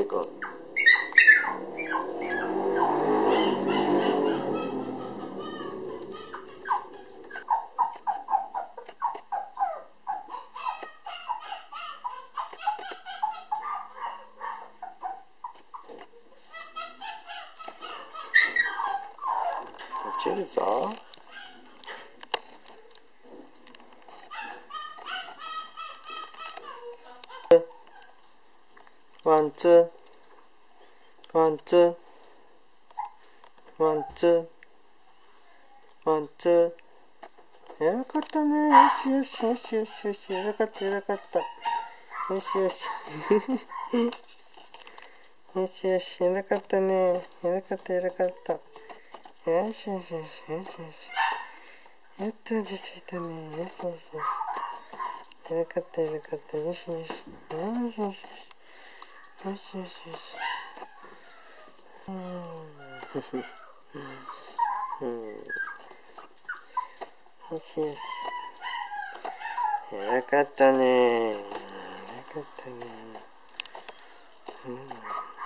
くん。落ちるぞ。ワンツーワンツーワンツーワンツー。偉かったね。よしよしよしよしよし。偉かった偉かった。よしよしよしよし。偉かったね。偉かった偉かった。よしよしよしよしよし。やっと落ち着いたね。よしよしよし。偉かった偉かった。よしよしよしよしよしよしよし。よしよし。偉かったね。偉かったね。